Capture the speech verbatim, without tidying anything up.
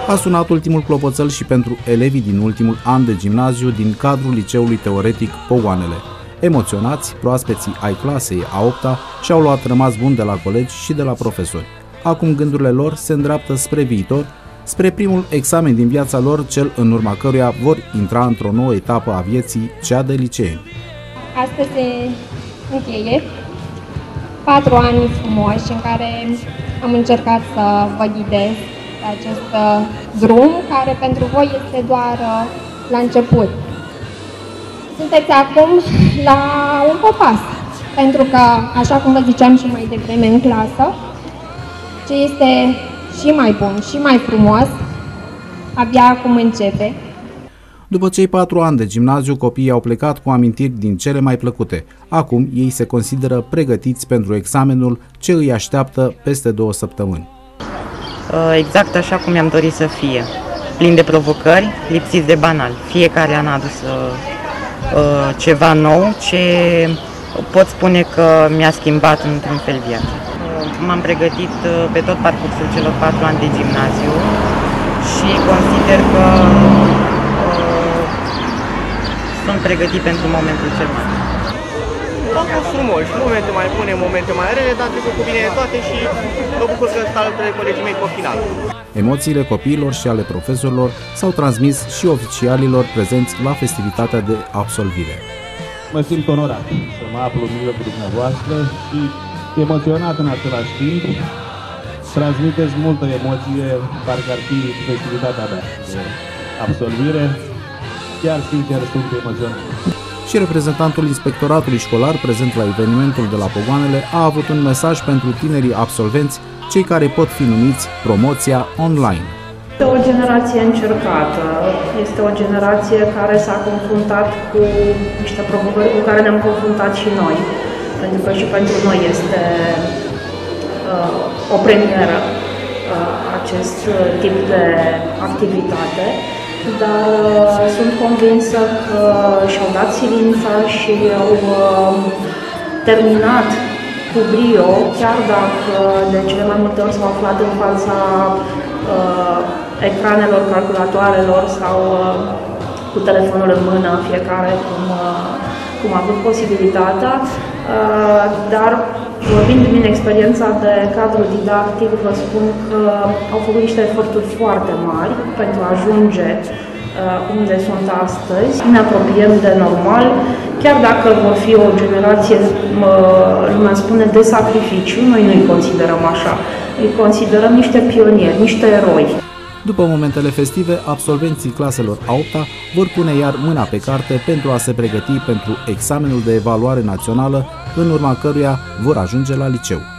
A sunat ultimul clopoțel și pentru elevii din ultimul an de gimnaziu din cadrul Liceului Teoretic Pogoanele. Emoționați, proaspeții ai clasei a opta și-au luat rămas bun de la colegi și de la profesori. Acum gândurile lor se îndreaptă spre viitor, spre primul examen din viața lor, cel în urma căruia vor intra într-o nouă etapă a vieții, cea de liceeni. Astăzi se încheie patru ani frumoși în care am încercat să vă ghidez pe acest drum, care pentru voi este doar la început. Sunteți acum la un popas, pentru că, așa cum vă ziceam și mai devreme în clasă, ce este și mai bun și mai frumos, abia acum începe. După cei patru ani de gimnaziu, copiii au plecat cu amintiri din cele mai plăcute. Acum ei se consideră pregătiți pentru examenul ce îi așteaptă peste două săptămâni. Exact așa cum mi-am dorit să fie. Plin de provocări, lipsiți de banal. Fiecare an a adus uh, ceva nou, ce pot spune că mi-a schimbat într-un fel viața. M-am pregătit pe tot parcursul celor patru ani de gimnaziu și consider că uh, sunt pregătit pentru momentul cel mai bun. A fost frumos, momente mai bune, momente mai rele, dar trecut cu bine toate și mă bucur că sunt alături de colegii mei pe final. Emoțiile copiilor și ale profesorilor s-au transmis și oficialilor prezenți la festivitatea de absolvire. Mă simt onorat să mă aflu în mijlocul dumneavoastră și emoționat în același timp. Transmiteți multă emoție, parcă ar fi festivitatea mea de absolvire. Chiar sincer sunt emoționat. Și reprezentantul inspectoratului școlar prezent la evenimentul de la Pogoanele a avut un mesaj pentru tinerii absolvenți, cei care pot fi numiți promoția online. Este o generație încercată, este o generație care s-a confruntat cu niște provocări cu care ne-am confruntat și noi, pentru că și pentru noi este uh, o premieră uh, acest tip de activitate. Dar uh, sunt convinsă că și-au dat silința și au uh, terminat cu brio, chiar dacă de cele mai multe ori s-au aflat în fața uh, ecranelor, calculatoarelor sau uh, cu telefonul în mână, fiecare cum, uh, cum a avut posibilitatea, uh, dar vorbind din experiența de cadru didactic, vă spun că au făcut niște eforturi foarte mari pentru a ajunge uh, unde sunt astăzi. Ne apropiem de normal, chiar dacă vor fi o generație, uh, lumea spune, de sacrificiu, noi nu-i considerăm așa. Îi considerăm niște pionieri, niște eroi. După momentele festive, absolvenții claselor a opta vor pune iar mâna pe carte pentru a se pregăti pentru examenul de evaluare națională, în urma căruia vor ajunge la liceu.